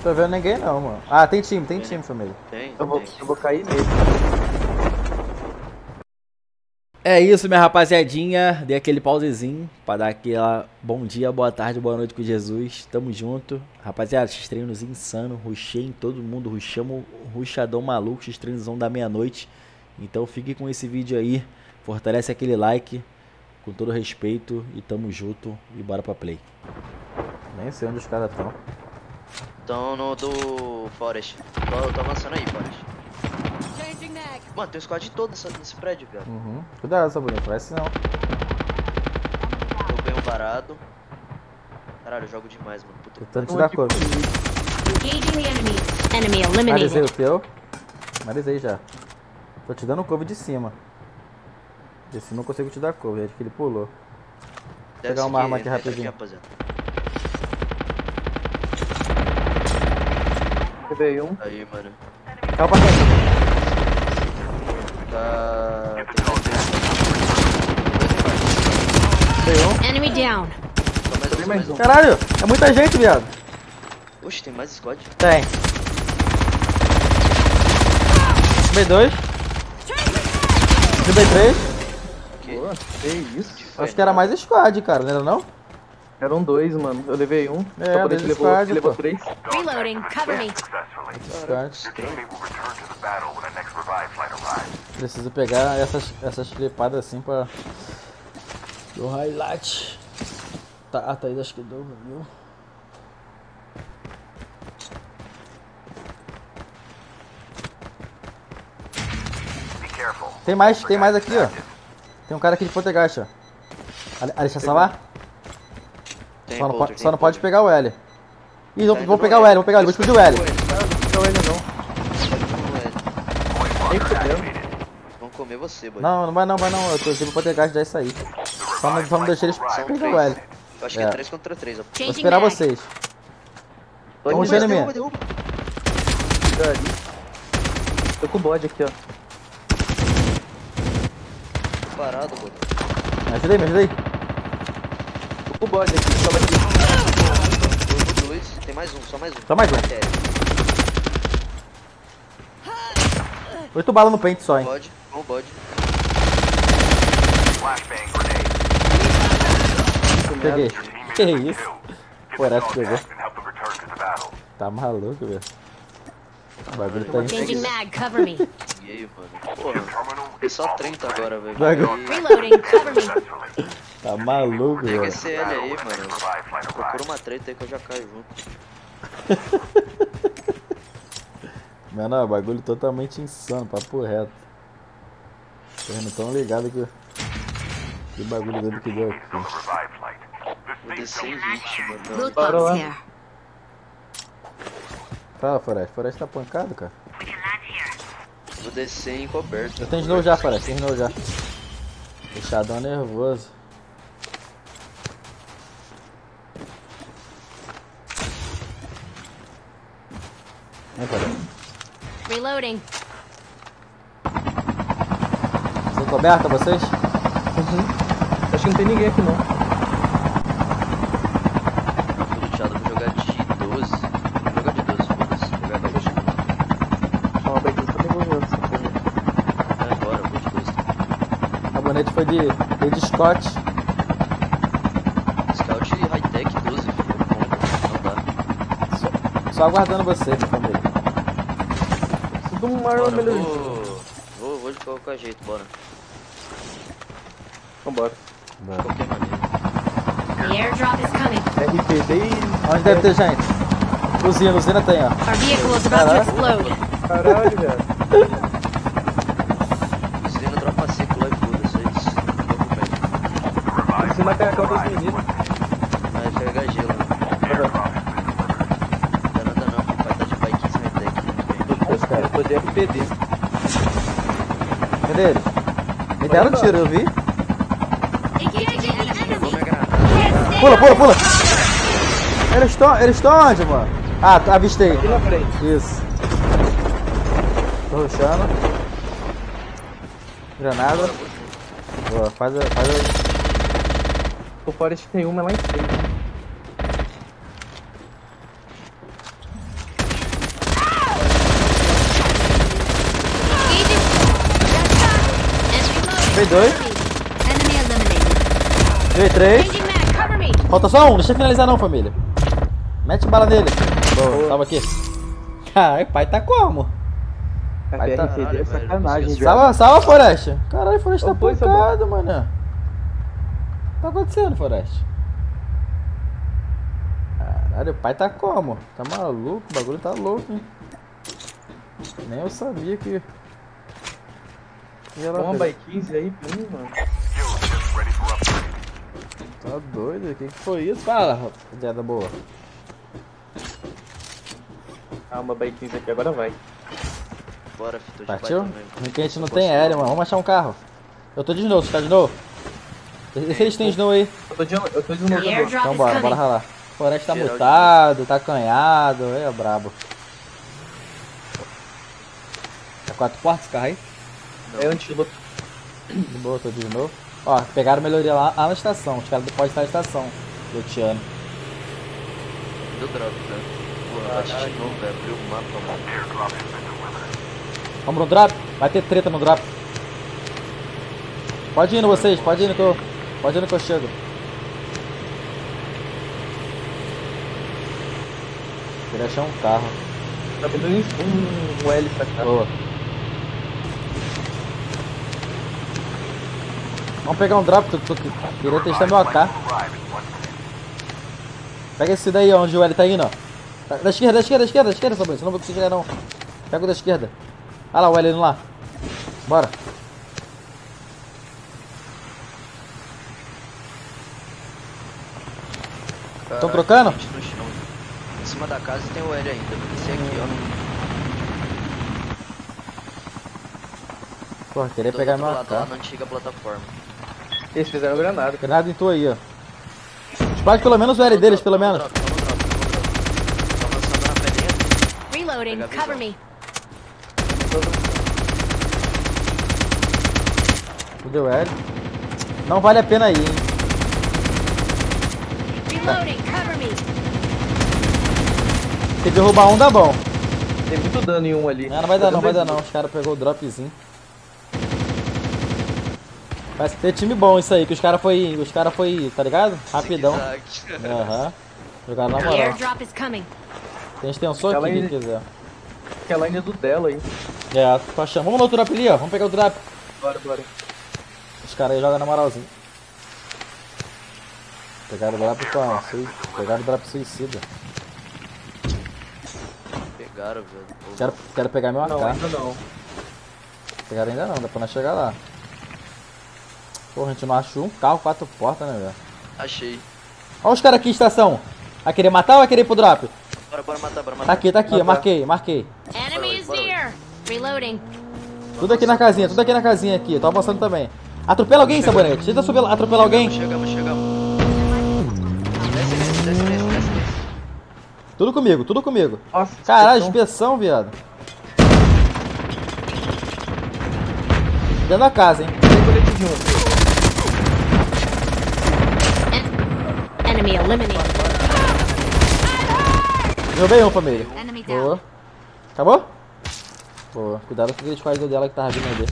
Tô vendo ninguém não, mano. Ah, tem time, família. Tem. Eu vou cair nele. É isso, minha rapaziadinha. Dei aquele pausezinho pra dar aquela bom dia, boa tarde, boa noite com Jesus. Tamo junto. Rapaziada, esses treinos insanos. Rushei em todo mundo. Rushamos rushadão maluco. Esses treinos da meia-noite. Então fique com esse vídeo aí. Fortalece aquele like. Com todo respeito. E tamo junto. E bora pra play. Nem sei onde os caras estão. Estão no do Forest. Tô avançando aí, Forest. Mano, tem um squad todo nesse prédio, cara. Cuidado, Saboninho. Parece não. Tô bem parado. Caralho, eu jogo demais, mano. Puta. Tentando te dar cor. Enemy Marizei eliminated. o teu. Marizei já. Tô te dando cover de cima. Esse não consigo te dar cover, acho que ele pulou. Vou pegar uma arma aqui rapidinho. Peguei um. Aí, mano. Calma pra frente. Tá. Tem Enemy down. mais um. Caralho, é muita gente, viado. Oxe, tem mais squad? Tem. B2. B3. Pô, que isso? Acho que era mais squad, cara, não era não? Eram dois, mano. Eu levei um. É, Saponete dois levou, squad, levou pô. 3. Reloading. Cover me. Squad. Preciso pegar essas clipadas assim pra... do highlight. Tá, a Thaís acho que deu, viu? Tem mais aqui, ó. Tem um cara aqui de Poltergeist, ó. Deixa salvar? Tem Só Polter, não tem pode Polter. pegar o L. Ih, Tá vou indo pegar no o L, vou explodir o L. Não precisa ele não. Nem fudeu. Vão comer você, boy. Não vai não. Eu tô sempre Poltergeist dar isso aí. Só não deixar eles São pegar o L. 3. Eu acho que é 3 contra 3, ó. Vou Changing esperar mag. vocês. Tô Vamos aqui, ver, Derruba, né, derruba. Tô com o bode aqui, ó. Parado, boy. Me ajuda aí. Tô com o bode aqui, só aqui. Derrubo 2. Tem mais um, só mais um. Só mais um. Matéria. 8 balas no pente só, hein. Bode, com o bode. Peguei. Que isso? Porra, pegou. Tá maluco, velho. O bagulho tá Changing mag. Cover me. Peguei, mano. Porra. Tem só 30 agora, velho. Bagulho. Reloading. Cover me. Tá maluco, Pega velho. esse L aí, mano. Procura uma treta aí que eu já caio junto. Mano, o bagulho totalmente insano, papo reto. Vocês não tão ligados que bagulho doido que deu aqui. Vou descer em hit, mano. Loot Bora lá. box here. Fala, Forest. Forest tá pancado, cara. Vou descer em coberto. Eu tenho snow já, Forest. Tem snow já. Fechadão nervoso. Vem, Forest. Reloading. Vocês coberta, vocês? Acho que não tem ninguém aqui não. Tô luteado, vou jogar de 12. Vou jogar de 12, foda-se. Vou jogar de Chama pra aqui, só tem gostoso. Vai embora, vou de 12. A bonete foi de Scott. Scout high-tech 12, filho. Não dá. Só aguardando você, meu família. Preciso de um Marlon Bora, melhor. vou de qualquer jeito, bora. Vambora. De qualquer maneira. The airdrop is coming. RPD Onde deve ter gente? Usina tem, ó. Our vehicle is about to explode. Caralho, velho. Usina dropa seco lá e foda-se, é isso. Em cima tem a calça dos meninos. Vai pegar gelo. Não dá nada não, que vai estar de bike sem high-tech. Eu tô de RPD. Cadê ele? Me deram um tiro, eu vi. Engaging the Jogou enemy. minha granada. Pula! Eles estão onde, mano? Ah, avistei. Aqui na frente. Isso. Tô rushando. Granada. Boa, faz a... O Forest tem uma lá em cima. Veio 2. Enemy eliminated. Veio 3. Changing mag, cover me. Falta só um, deixa eu finalizar não, família. Mete bala nele. Boa, salva aqui. Caralho, o pai tá como? A Vai tá- TRCD é Caralho, sacanagem, velho. velho. Salva, Forest. Caralho, Forest tá Ô, foi, pancado, mano. O que tá acontecendo, Forest? Caralho, o pai tá como? Tá maluco? O bagulho tá louco, hein? Nem eu sabia que... Ia lá, Uma filho. by 15 aí, pra mim, mano. Tá doido? O que foi isso? Fala, rapaziada boa. Ah, uma by 15 aqui, agora vai. Bora, Fito, de Partiu? pai também. Ruim que a gente não tem aéreo, mano. Vamos achar um carro. Eu tô de snow, você tá de snow? Vê se eles têm snow aí. Eu tô de novo. The também. airdrop Então is bora coming. ralar. O Forest tá Geral de mutado, tá acanhado, é brabo. Tá 4 portas esse carro aí? É antílope. De boa, tô de novo. Ó, pegaram melhoria lá na estação. Os caras podem estar na estação. Luciano. Deu drop, velho. Porra, bate de novo, velho. Abriu o mapa, mano. Vamos no drop? Vai ter treta no drop. Pode ir no vocês, pode ir no que eu. Pode ir no que eu chego. Queria achar um carro. Tá vindo um L pra cá. Boa. Vamos pegar um drop, queria testar meu AK. Pega esse daí onde o L tá indo, ó. Da esquerda, Sabrina, senão não vou conseguir chegar não. Pega o da esquerda. Olha lá o L indo lá. Bora. Tão trocando? Gente no chão. Em cima da casa tem o L ainda. Vou descer aqui, ó. Porra, queria Do pegar outro meu lado, lá AK. na antiga plataforma. Eles fizeram granada. Granada em tu aí, ó. Explode pelo menos o L deles, pelo menos. Tô avançando na pedrinha. Reloading, Pegar a cover visão. me. Cadê o L? Não vale a pena ir, hein. Reloading, cover me. Se derrubar um, dá bom. Tem muito dano em um ali. Não vai dar não, vai dar não. Os caras pegou o dropzinho. Parece ter time bom isso aí, que os caras foi, tá ligado? Rapidão. Zigue-zague. Aham. Jogaram na The moral. airdrop is coming. Tem extensor aqui, Aquela quem aí- quiser. Aquela ainda é do dela aí. É, tô achando. Vamos no outro drop ali, ó. Vamos pegar o drop. Bora, bora. Os caras aí jogam na moralzinha. Pegaram o drop com a... Pegaram o drop suicida. Pegaram, velho. Quero pegar meu Não, AK. ainda não. Pegaram ainda não, dá pra nós chegar lá. Porra, a gente não achou um carro 4 portas, né, velho? Achei. Olha os caras aqui em estação. Vai querer matar ou vai querer ir pro drop? Bora matar, bora Tá matar. aqui, eu marquei. Enemy is Bora, bora. near. Reloading. Tudo aqui na casinha aqui. Tô avançando também. Atropela alguém, Sabonete. Tenta subir, atropelar alguém. Chegamos. Desce nesse. Tudo comigo. Nossa, Caralho, inspeção. inspeção, viado. Dentro da casa, hein. Tem colete de um. Enemy eliminated. Derrubei um, família. Enemy down. Boa. Acabou? Boa. Cuidado com aquele squad dela que tava vindo ali.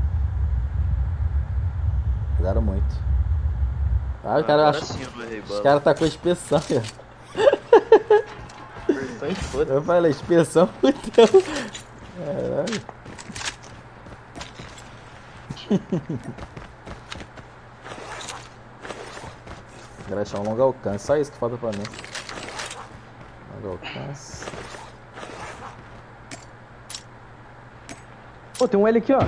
Cuidaram muito. Ah, o cara Agora acha. sim eu não errei Os bala. caras tá com inspeção, velho. Inspeção e foda. Eu falei, inspeção, então. Caralho. Agora achar um longo alcance, só isso que falta pra mim. Longo alcance. Pô, tem um L aqui, ó.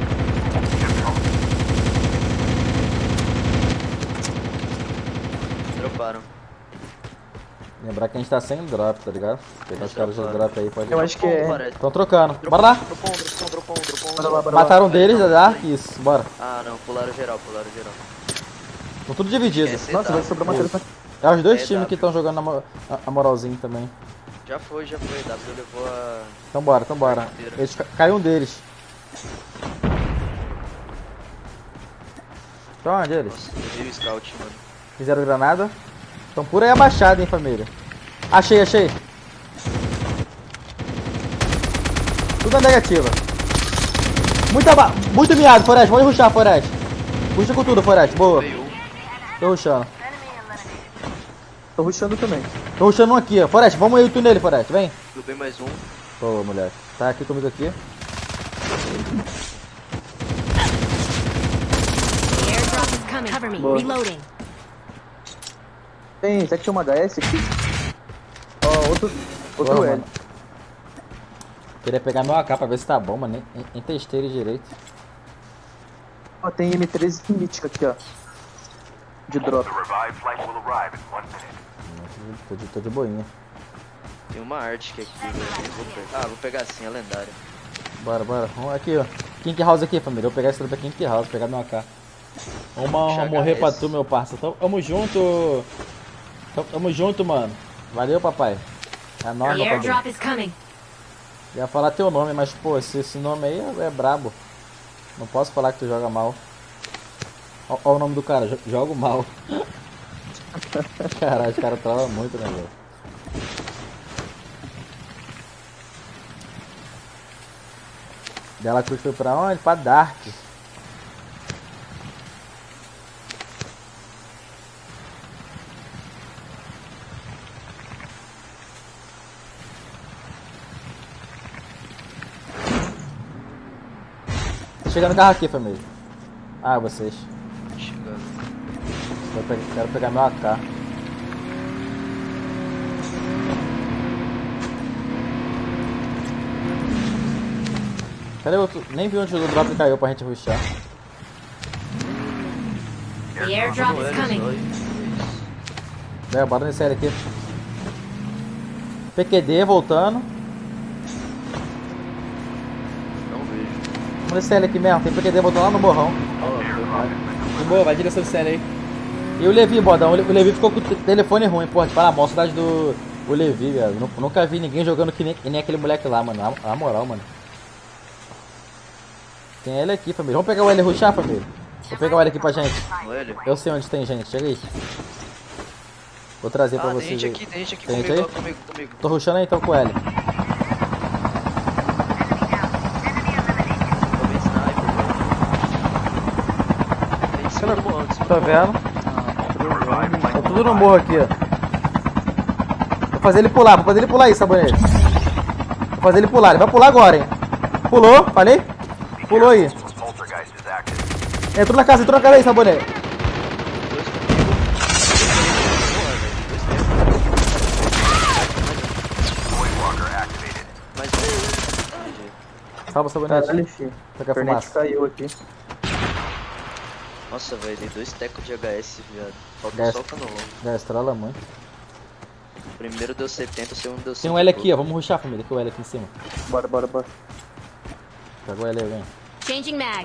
Droparam. Lembrar que a gente tá sem drop, tá ligado? Pegar os caras de drop aí, pode. Eu acho que é. Bora. Estão trocando. Bora lá. Dropou um. Bora lá, bora lá. Mataram um deles da Dark, isso, bora. Ah, não. Pularam geral. Estão tudo dividido. Esse Nossa, tá. vai sobrar matéria pra. É os dois É, times W. que estão jogando a moralzinho também. Já foi. W levou a... Então bora. Eles caiu um deles. Então onde eles? Nossa, eu vi o scout, mano. Fizeram granada. Estão por aí abaixado, hein, família. Achei. Tudo na negativa. Muito miado, Forest. Pode rushar, Forest. Puxa com tudo, Forest. Boa. Veio um. Tô rushando. Tô rushando também. Tô rushando um aqui, ó. Forest, vamos aí o tu nele, Forest. Vem. Derrubei mais um. Boa, moleque. Tá aqui comigo aqui. The airdrop is coming. Cover me. Boa. Reloading. Tem, será que tinha uma HS aqui? Ó, outro Bora, L. mano. Queria pegar meu AK pra ver se tá bom, mas nem testei ele direito. Ó, tem M13 mítica aqui, ó. De drop. Tô de boinha. Tem uma arte que é aqui, velho. Vou pegar assim, a lendária. Bora. Vamos aqui, ó. Kink House aqui, família. Eu vou pegar esse daqui pra Kink House, pegar meu AK. Vamos morrer pra tu, meu parça. Tamo junto. Tamo junto, mano. Valeu, papai. É nóis, The meu padrinho. airdrop is coming. Ia falar teu nome, mas, pô, esse nome aí é brabo. Não posso falar que tu joga mal. Ó o nome do cara, jogo mal. Caralho, os caras travam muito, né, velho? Dela Cruz foi pra onde? Pra Dark. Chegando no carro aqui, família. Ah, vocês. Chegando. Quero pegar meu AK. Cadê o outro? Nem vi onde o drop caiu pra gente rushar. The airdrop is coming. Bora nesse L aqui. PQD voltando. Não vejo. Vamos nesse L aqui mesmo. Tem PQD voltando lá no morrão. Boa, vai direção desse L aí. E o Levi, bodão. O Levi ficou com o telefone ruim, porra. De falar mal, saudade do Levi, velho. Nunca vi ninguém jogando que nem aquele moleque lá, mano. Na moral, mano. Tem L aqui, família. Vamos pegar o L e rushar, família? Vou pegar o L aqui pra gente. No L? Eu sei onde tem gente, chega aí. Vou trazer pra Tem vocês. gente aqui, tem gente aqui Tem gente comigo, aí? ó, comigo. Tô rushando aí então com o L. Tô bem sniper, velho. Tem em cima do morro, em cima Tô do morro. vendo? Tá tudo no morro aqui, ó. Vou fazer ele pular aí, sabonete. Vou fazer ele pular, ele vai pular agora, hein. Pulou, falei? Pulou aí. Entrou na casa aí, sabonete. Mais um. Salva o sabonete. Caralho, filho. Pega a Fernet fumaça. caiu aqui. Nossa, velho, dei 2 tecos de HS, viado. Falta HS. só o canolong. Já estrala muito. O primeiro deu 70, o segundo deu 100. Tem um L aqui, ó. Vamos rushar, família. Tem o L aqui em cima. Bora. Pega o L aí, vem. Changing mag.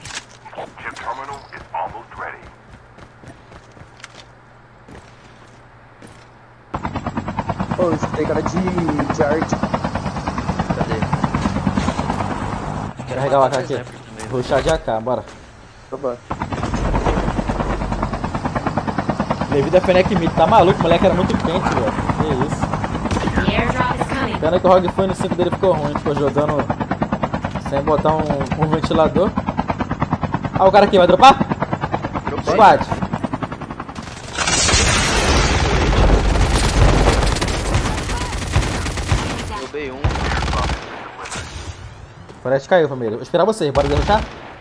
Ô, eu escutei cara de arte. Cadê? Quero carregar o AK matar aqui. sniper também, Rushar de AK, bora. Opa. Levi da Fenec Mid. Tá maluco, o moleque era muito quente, velho. Que isso. The airdrop is coming. Pena que o ROG foi no 5 dele ficou ruim, ficou jogando sem botar um ventilador. Ah, o cara aqui vai dropar? Dropei. Squad. Derrubei um. Parece que caiu, família. Vou esperar vocês, bora derrotar?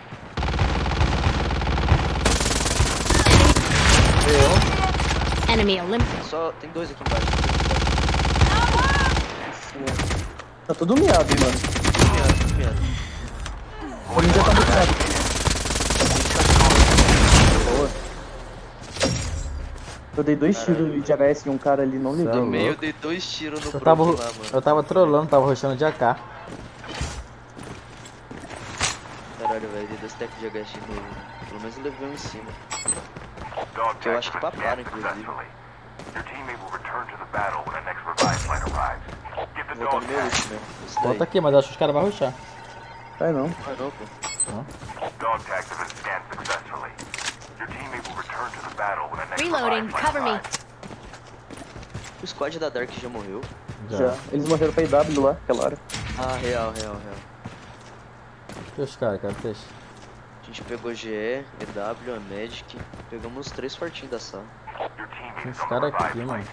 Enemy eliminated. Só tem 2 aqui embaixo. Tá tudo miado, mano. Miado. O ninja tá muito miado. Boa. Eu dei 2 tiros de HS em um cara ali, não levei. Tá No meio eu louco. dei 2 tiros no Eu prof tava, lá, mano. eu tava trollando, tava rushando de AK. Caralho, velho, dei 2 tecos de HS de novo. Pelo menos eu levei um em cima. Que eu acho que paparam, inclusive. Vou botar no meu ult mesmo. Esse daí. Volta aqui, mas eu acho que os caras vão rushar. Vai não. Ah, não, pô. Reloading. Cover me. O squad da Dark já morreu. Já. Eles morreram pra IW lá, aquela hora. Ah, real. E os caras, cara, deixa. A gente pegou GE, EW, a Magic. Pegamos os 3 fortinhos da sala. Tem uns caras aqui, mano.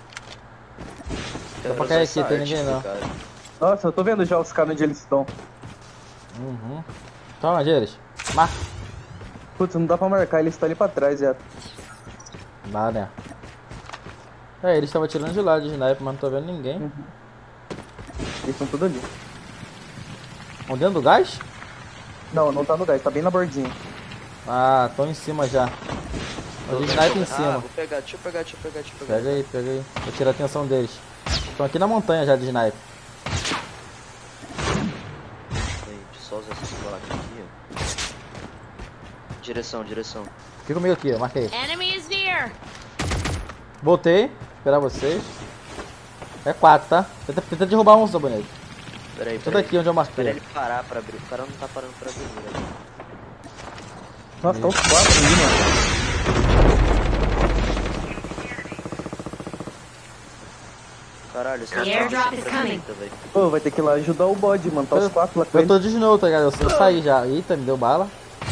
Quero pra usar cair essa aqui, tem arte, ninguém não. cara. Nossa, eu tô vendo já os caras onde eles estão. Uhum. Toma, Geres. Marca. Putz, não dá pra marcar, eles estão ali pra trás já. Dá, né? É, eles estavam atirando de lado de sniper, mas não tô vendo ninguém. Eles estão tudo ali. Estão dentro do gás? Não, não tá no gás, tá bem na bordinha. Ah, estão em cima já. Mas o sniper em cima. Vou pegar, deixa eu pegar. Pega aí, pega aí. Vou tirar a atenção deles. Estão aqui na montanha já de sniper. Aí, deixa eu só usar essa placa aqui, ó. Direção. Fica comigo aqui, ó. Marquei. Enemy is near. Voltei. Esperar vocês. É 4, tá? Tenta derrubar um, seu bonito. Peraí. Tudo aqui onde eu Espera marquei. ele parar pra abrir. O cara não tá parando pra abrir, né? Nossa, tá os 4 ali, mano. Caralho, esse The airdrop is coming. velho. Pô, vai ter que ir lá ajudar o bode, mano. Tá os 4 lá com Eu ele. tô de novo, tá ligado? Eu saí já. Eita, me deu bala.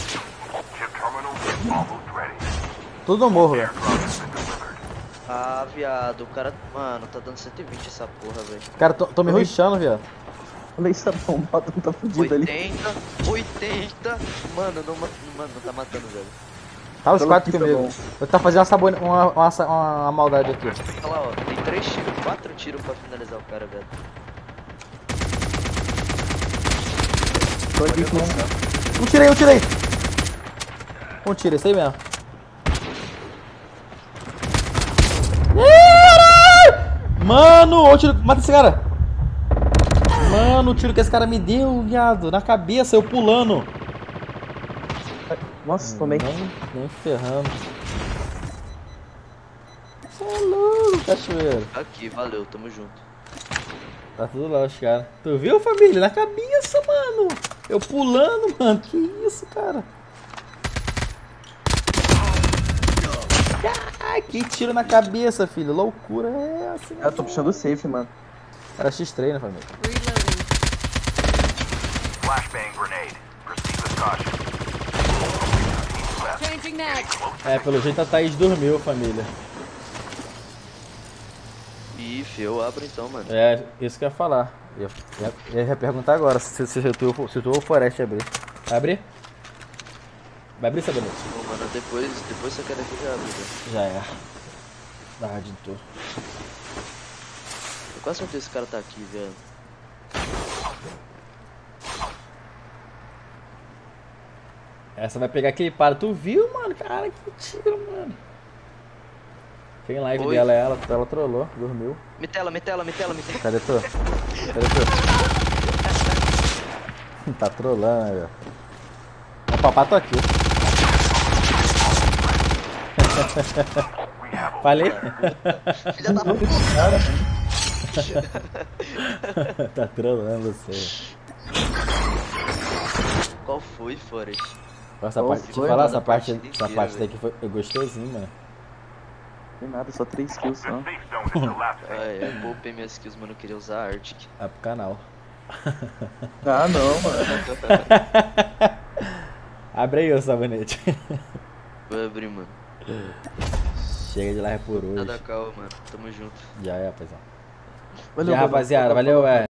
Tudo no morro, velho. Ah, viado, o cara, mano, tá dando 120 essa porra, velho. Cara, tô me rushando, viado. Olha isso, tá bom, o bottom tá fudido ali. 80. Mano, não tá matando, velho. Tá os Pelo 4 que tá comigo. bom. Vou tentar fazer uma maldade aqui. Olha lá, ó, tem 3 tiros, 4 tiros pra finalizar o cara, velho. Tô aqui com Um tirei. Um tiro, esse aí mesmo. Mano, ó o tiro, mata esse cara. Mano, o tiro que esse cara me deu, viado, na cabeça, eu pulando. Nossa, tomei. Nem ferrando. Você é louco, cachoeiro. Aqui, valeu, tamo junto. Tá tudo lá os caras. Tu viu, família? Na cabeça, mano. Eu pulando, mano. Que isso, cara? Ah, que tiro na cabeça, filho. Loucura é essa, Eu tô puxando o safe, mano. Era X3, né, família? Reloading. Flashbang grenade. Proceed with caution. Changing mag. É, pelo jeito a Thaís dormiu, família. Ih, eu abro então, mano. É, isso que eu ia falar. Eu ia perguntar agora se tu ou o Forest abrir. Vai abrir? Vai abrir, Sabonete? Bom, mano, depois você quer que eu já abro, velho. Já é. Dá rádio tudo. Eu quase certeza que esse cara tá aqui, velho. Essa vai pegar aquele para. Tu viu, mano? Cara, que tiro, mano. Tem live Oi. dela, ela trollou, dormiu. Metela. Cadê tu? Tá trolando, velho. O papá tô aqui. Falei? Filha da puta. Tá trolando você. Qual foi, Forest? Essa Ô, parte, deixa eu foi, falar, mano, essa parte inteira, daqui foi gostosinho, mano. Não tem nada, só 3 kills só. Safe zone is elapsing. Eu poupei minhas skills, mano, eu queria usar Arctic. É pro canal. Ah, não, mano. Abre aí, ô Sabonete. Vou abrir, mano. Chega de live por hoje. Nada calma, mano. Tamo junto. Já é, rapaziada. Valeu, Já, rapaziada. Valeu,